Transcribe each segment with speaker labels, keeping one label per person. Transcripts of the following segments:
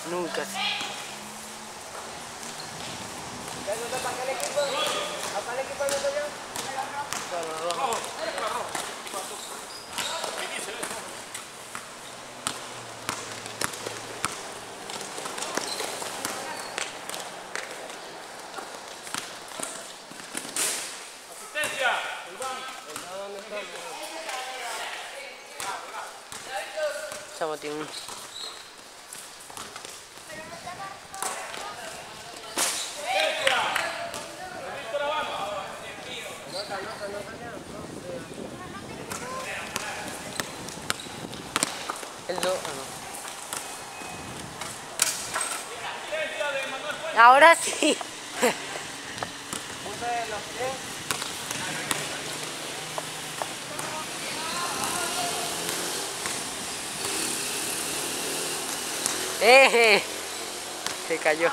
Speaker 1: Nunca. Estamos tiene el 2, no. Ahora sí. Se cayó.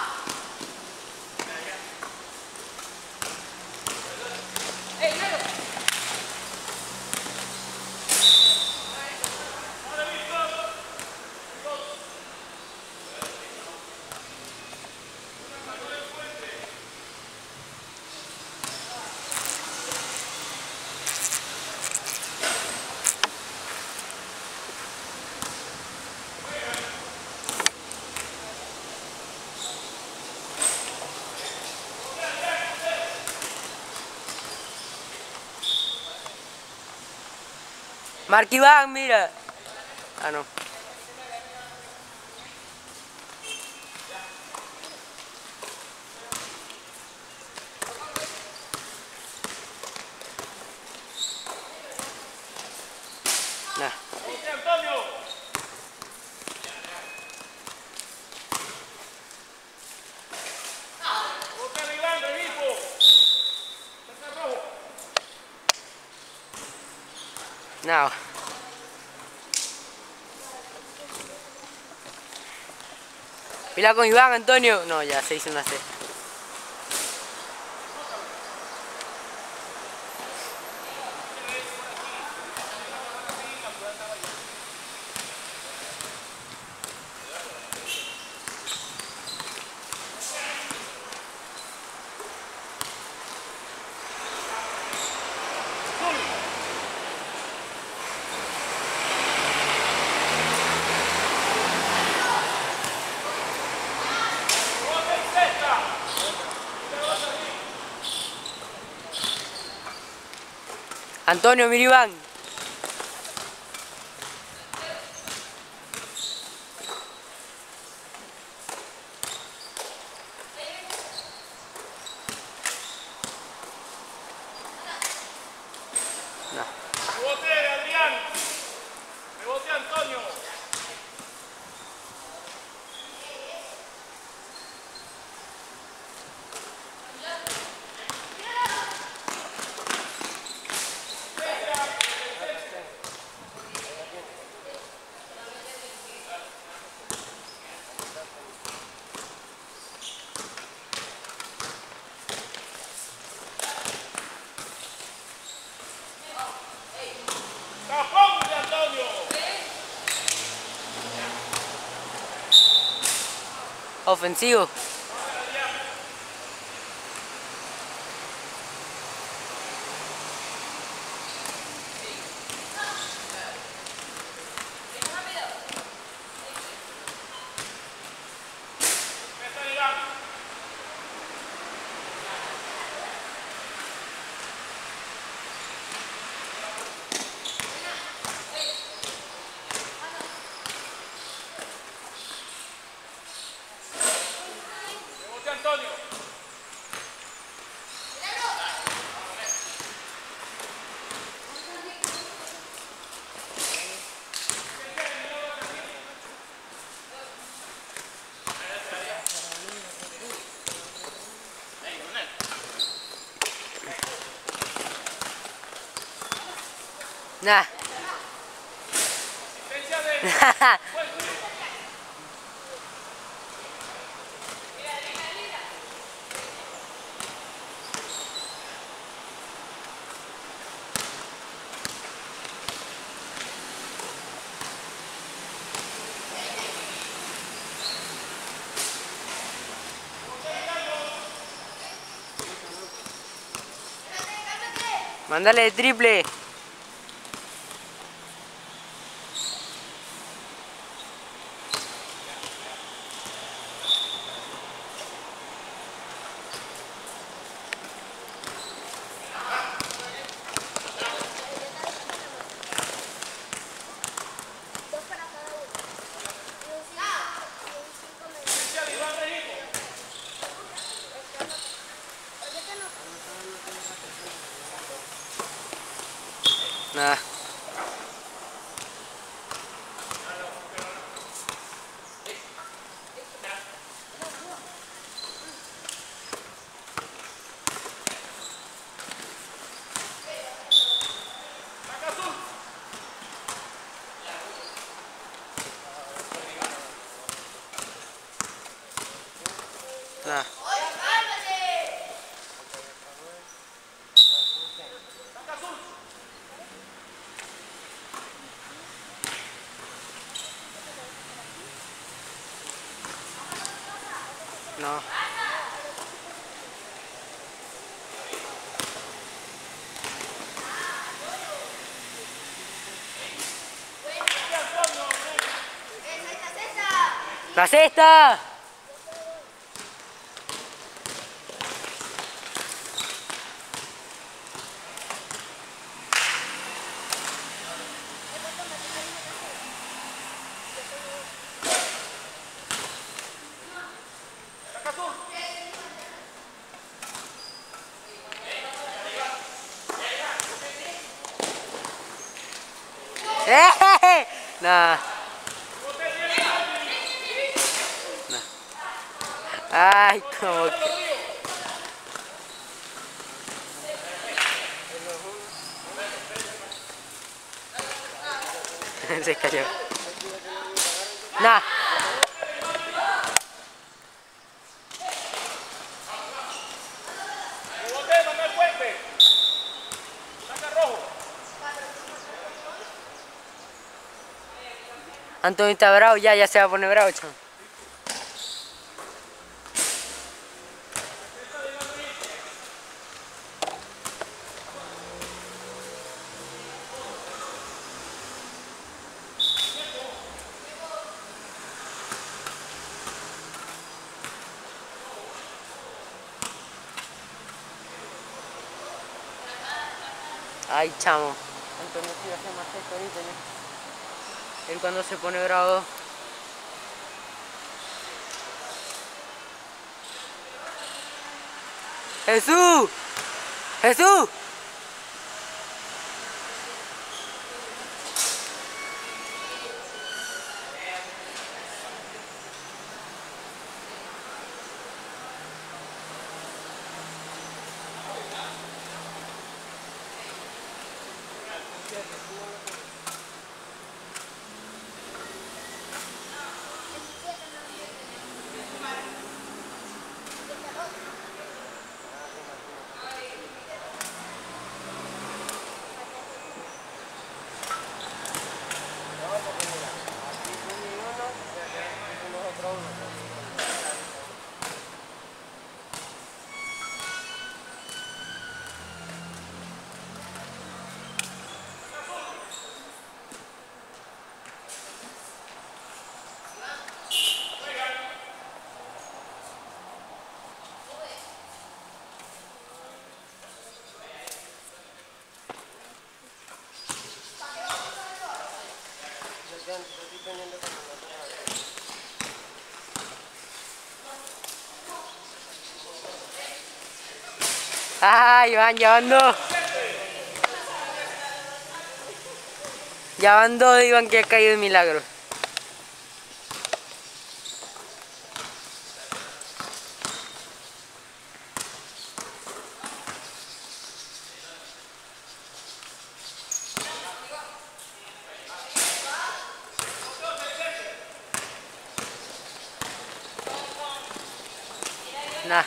Speaker 1: Marc Iván, mira. Ah, no. Nah. No. Mira con Iván, Antonio. No, ya se hizo una C. Antonio, mira Iván. No.
Speaker 2: Rebote, Adrián. Rebote, Antonio.
Speaker 1: Ofensivo.
Speaker 2: Antonio.
Speaker 1: Nah. Mándale de triple. Nada. Nada. No. ¡La cesta! Nah. Nah. Ay, como que... Se cayó. Nah.
Speaker 2: Rebote, Manuel Puente. Saca rojo.
Speaker 1: Antonio está bravo, ya se va a poner bravo, chamo. Ay, chamo. Antonio sí va a hacer más esto ahorita, ¿no? Él cuando se pone bravo. ¡Jesús! ¡Jesús! ¡Ay, van llevando! Ya van dos, Iván, que ha caído de milagro. Nah.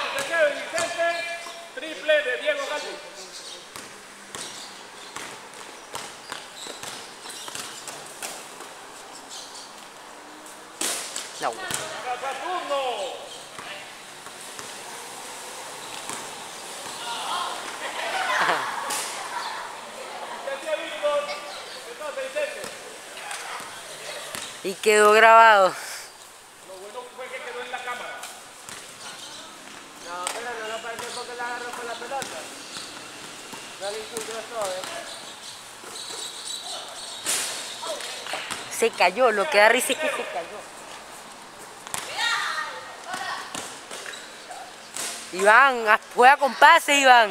Speaker 2: Triple de Diego Galvez.
Speaker 1: No.
Speaker 2: Saturno. Asistencia Víctor. Entonces, Vicente.
Speaker 1: Y quedó grabado.
Speaker 2: Lo bueno fue que quedó en la cámara.
Speaker 1: No, pero no lo parece porque la agarró con la pelota. No le hizo un crossover. Se cayó, lo que da risa es que se cayó. Iván, juega con pase, Iván.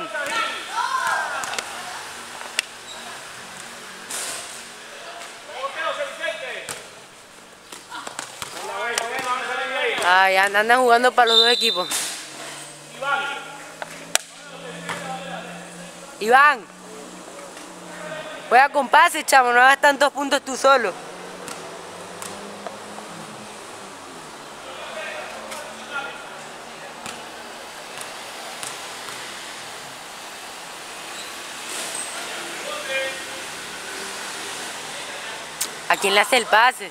Speaker 1: Ay, andan jugando para los dos equipos. Iván, juega con pase, chamo, no hagas tantos puntos tú solo. ¿A quién le hace el pase?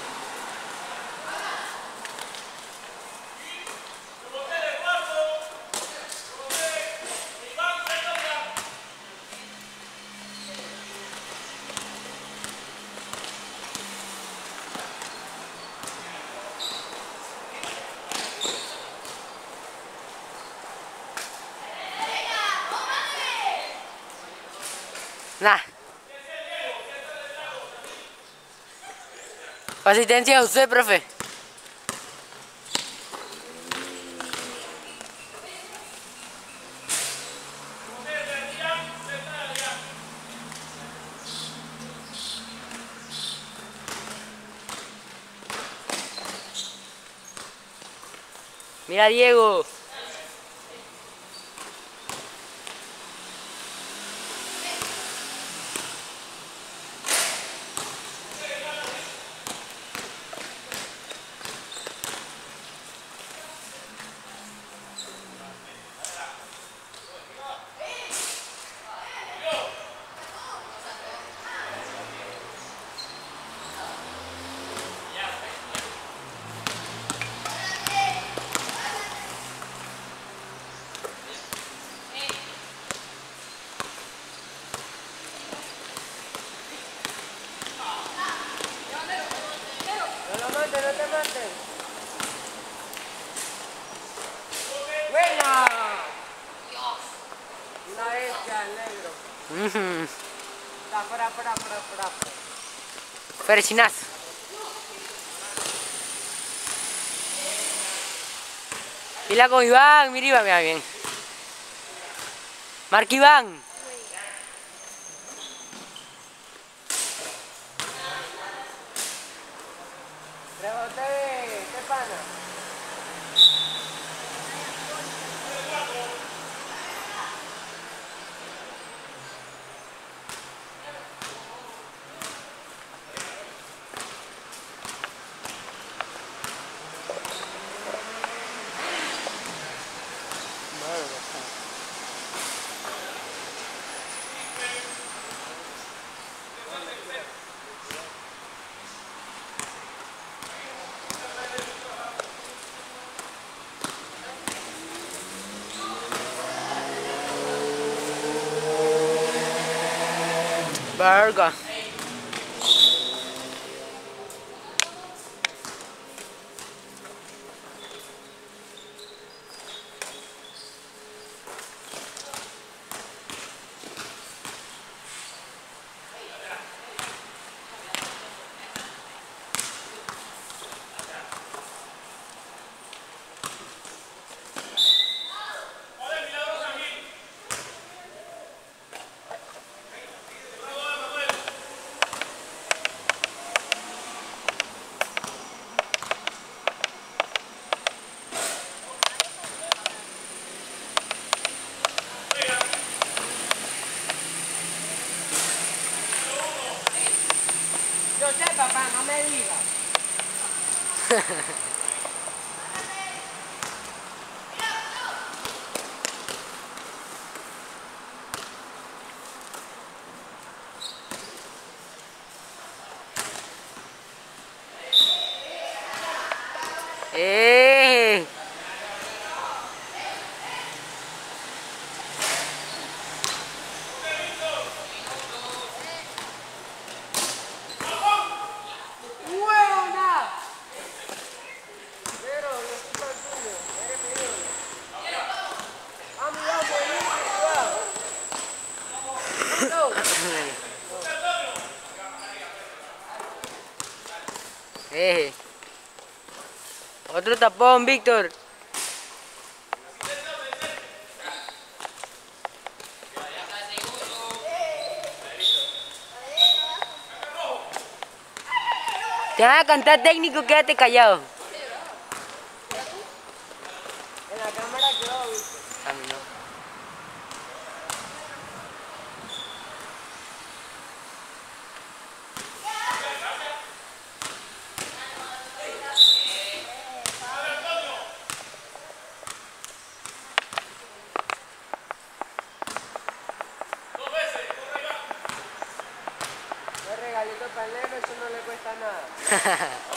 Speaker 1: Nah. Asistencia a usted, profe. Mira, Diego. No te mates. ¡Buena! Una bestia, el negro. Fuera. Ferchinazo. Mira con Iván, mira Iván, mira bien. Marca Iván. Rebote, ¿qué pana? Verga. Yo sé, papá, no me digas. ¡Eh! ¡Buena! Pero, no es culpa tuyo, eres mi ídolo. Vamos, vamos, otro tapón, Víctor. Te van a cantar técnico, quédate callado. En la cámara quedó, Víctor. A mí no. Un regalito para el neno, eso no le cuesta nada.